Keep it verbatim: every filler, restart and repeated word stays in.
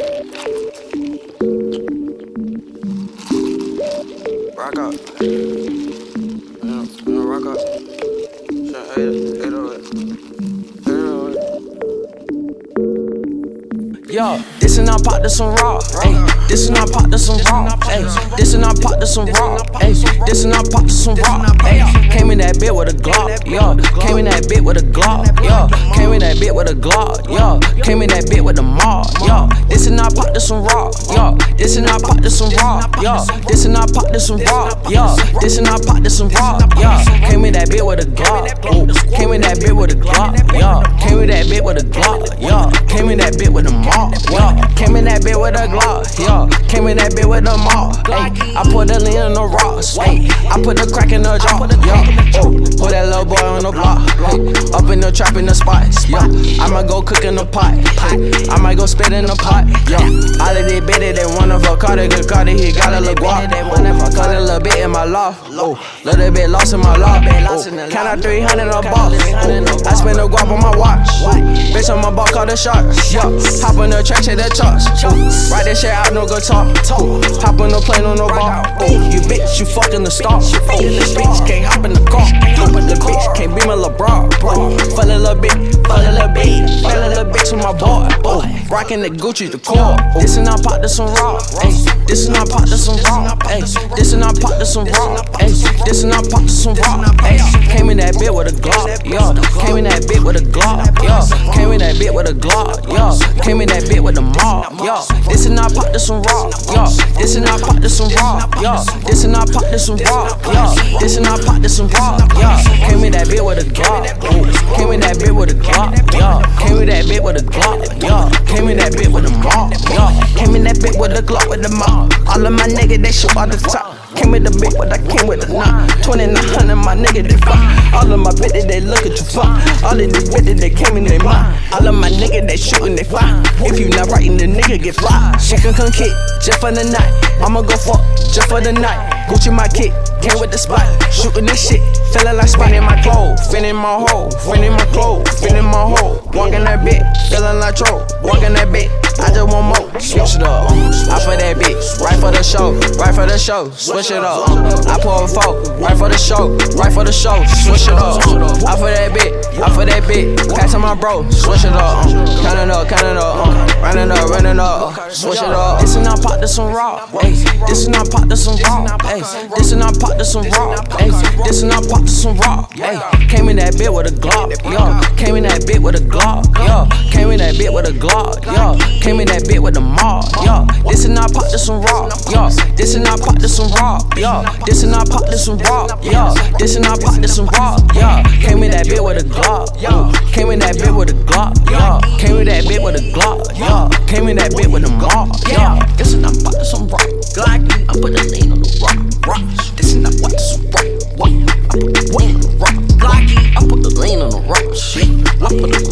Rock out. Yeah, yeah, rock out. Shit, eight, eight oh eight. eight oh eight. Yo, this and I pop to some raw, ayy. This and I pop to some raw, ayy. This and I pop to some raw, ayy. This and I pop to some raw, ayy. Came in that bit with a Glock, yo. Came in that bit with a Glock, yo. Came in that bit with a Glock, yo. Came in that bit with the mob, yo. This and I pop to some raw, yo. This and I pop to some raw, yo. This and I pop to some raw, yo. This and I pop to some raw, yo. Came in that bit with a Glock, ooh. Came in that bit with a Glock, yo. Came in that bit with a Glock, yo. Came in that bit with the mob, yo. Came in that bit with a Glock, yo. Came in that bit with the mob, ayy. I put the lean in the rocks, ayy. I put the crack in the jaw, yo. Oh, put that little boy on the block, ayy. Up in the trap in the spots, yo. I'ma go cook in the pot, ayy. I might go spit in the pot, yo. All of they better than one of her Carter, good Carter, he got a little guap. Cut a little bit in my loft, oh. Little bit lost in my loft, oh. Count out three hundred a box, oh. I spend a guap on my watch, oh. Bitch on my ball, call the shots, yo. Hop in the track, check the charts, oh. Write that shit out, no guitar, oh. Hop on the plane, on no bar, oh. You bitch, you fucking the star, oh. This bitch can't hop in the car, oh. The bitch can't be my LeBron, oh. Fuck a little bit, fuck a little bit, fuck a little bitch with my boy, oh. Rockin' the Gucci, the core, oh. This and I pop to some raw, ayy. This and I pop to some raw, ayy. This and I pop to some raw, ayy. This and I pop to some raw, ayy. Came in that bit with a Glock, yo. Came in that bit with a Glock, yo. Came in that bit with a Glock, yo. Came in that bit with the mob, yo. This and I pop to some raw, yo. This and I pop to some raw, yo. This and I pop to some raw, yo. This and I pop to some raw, yo. Came in that bit with a Glock, ooh. Came in that bit with a Glock, yo. Came in that bit with a Glock, yo. Came in that bit with the mob, yo. Came in that bit with a Glock with the mob. All of my niggas, they shoot out the top. Came with the bit, but I came with a nine. twenty-nine hundred, my nigga, they fuck. All of my bitches, they look at you fuck. All of these bitches, they came in their mind. All of my niggas, they shootin', they fly. If you not writing, the nigga get fly. She can come kick, just for the night. I'ma go fuck, just for the night. Gucci my kick, came with the spot. Shootin' this shit, feelin' like spot in my clothes. Finnin' my hole, finnin' my clothes, finnin' my hole. Walkin' that bit, feelin' like troll. Walkin' that bit, I just want more. Switch it up, I for that bitch, right for the show, right for the show. Switch it up, I pour a fork, right for the show, right for the show. Switch it up, I for that bitch, I for that bitch. Pass to my bro, switch it up, count it up, count it up, running up, running up, switch it up. This and I pop to some raw, ayy. This and I pop to some raw, ayy. This and I pop to some raw, ayy. This and I pop to some raw, ayy. Came in that bit with a Glock, yo. Came in that bit with a Glock, yo. Came in that bit with a Glock, yo. Came in that bit with the mob, yo. This and I pop to some raw, yo. This and I pop to some raw, yo. This and I pop to some raw, yo. This and I pop to some raw, yo. Came in that bit with a Glock, yo. Came in that bit with a Glock, yo. Came in that bit with a Glock, yo. Came in that bit with the mob, yo. This and I pop to some raw, Glock. I put the lean on the rock, rock. This and I pop to some raw, what? I put the weight on the rock, Glock. I put the lean on the rock, shit. I put the